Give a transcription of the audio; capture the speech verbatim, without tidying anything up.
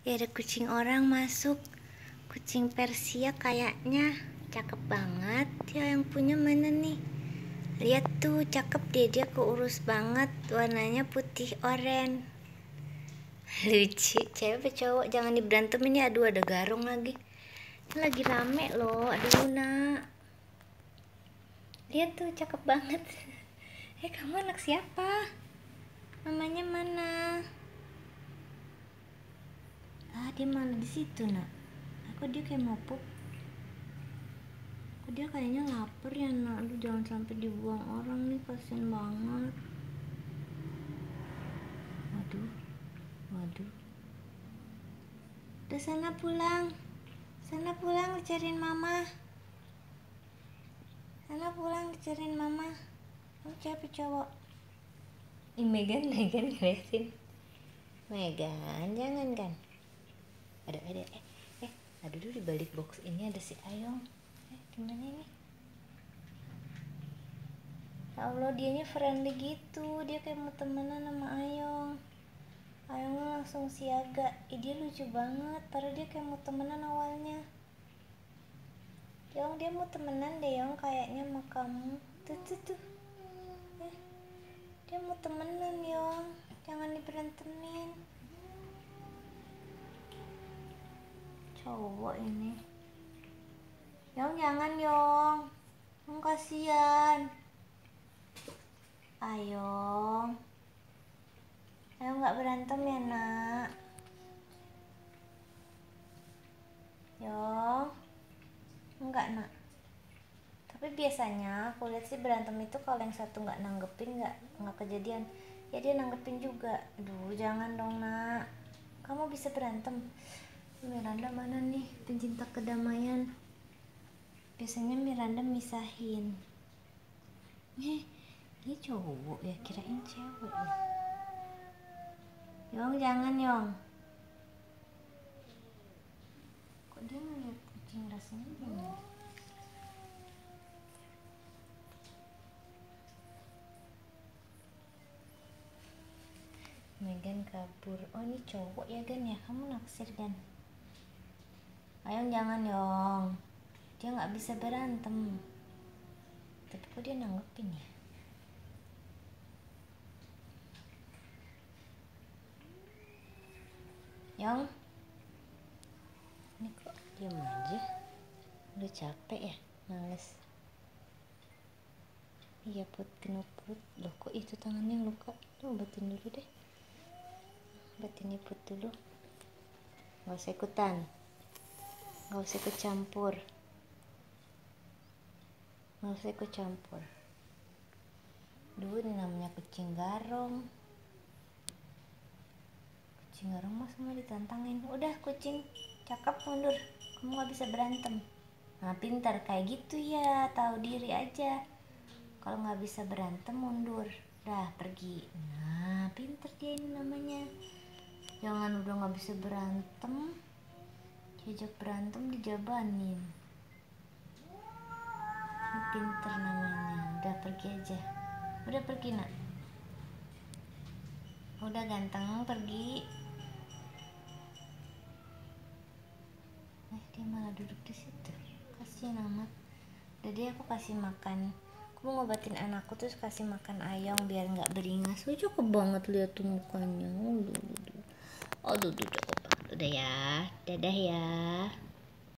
Ya ada kucing orang masuk. Kucing Persia kayaknya. Cakep banget. Ya yang punya mana nih? Lihat tuh, cakep deh, dia keurus banget. Warnanya putih oranye. Lucu. Cewek cowok jangan diberantemin ya. Aduh, ada garung lagi. Ini lagi rame loh. Aduh nak. Lihat tuh, cakep banget. Eh, kamu anak siapa? Mamanya mana? Ah, dia malah di situ nak. Aku dia kayak mau pup. Kok dia kayaknya lapar ya nak. Aduh, jangan sampai dibuang orang nih, kasian banget. Waduh, waduh. Udah sana pulang. Sana pulang dicariin mama. Sana pulang dicariin mama. Kamu cewek cowok? Ih, Megan, Megan ngeliatin. Megan, jangan kan. Ada, ada, eh, eh, aduh dulu di balik box ini ada si Ayong. Eh, gimana ini? Ya Allah, dianya friendly gitu. Dia kayak mau temenan sama Ayong. Ayong langsung siaga. Ih, dia lucu banget. Padahal dia kayak mau temenan awalnya. Yong, dia mau temenan deh Yong kayaknya sama kamu. Tuh, tuh, tuh. Eh, dia mau temenan Yong. Jangan diberantemin. Cowok ini. Yong, jangan Yong. Yong, kasihan. Ayo. Ayo nggak berantem ya nak. Yong. Enggak nak. Tapi biasanya aku lihat sih berantem itu kalau yang satu nggak nanggepin nggak nggak kejadian. Ya dia nanggepin juga. Aduh, jangan dong nak. Kamu bisa berantem. Miranda mana nih pencinta kedamaian? Biasanya Miranda misahin. Eh, dia cowok ya, kirain cewek ya. Yong, jangan Yong. Kok dia ngeliat kucing rasanya gimana? Megan kabur. Oh, ini cowok ya Gan ya? Kamu naksir Gan? Ayo jangan Yong. Dia nggak bisa berantem. Tapi kok dia nanggepin ya? Yong, ini kok diam aja? Udah capek ya? Males. Iya put, kena put. Loh kok itu tangannya luka? Tuh obatin dulu deh. Obatin put dulu. Gak usah ikutan. Gak usah ikut campur. Gak usah ikut campur. Duh, ini namanya kucing garong. Kucing garong mas mau ditantangin. Udah kucing, cakep mundur. Kamu gak bisa berantem. Nah pintar kayak gitu ya, tahu diri aja. Kalau nggak bisa berantem mundur, dah pergi. Nah pintar dia ini namanya. Jangan udah nggak bisa berantem, diajak berantem dijabanin. Ini pintar namanya. Udah pergi aja. Udah pergi nak. Udah ganteng pergi. Eh dia malah duduk di situ. Kasihan amat. Jadi aku kasih makan. Aku mau ngobatin anakku terus kasih makan Ayong biar nggak beringas. Oh, cakep banget lihat tuh mukanya. Aduh, aduh, aduh, aduh, cakep banget. Udah ya, dadah ya.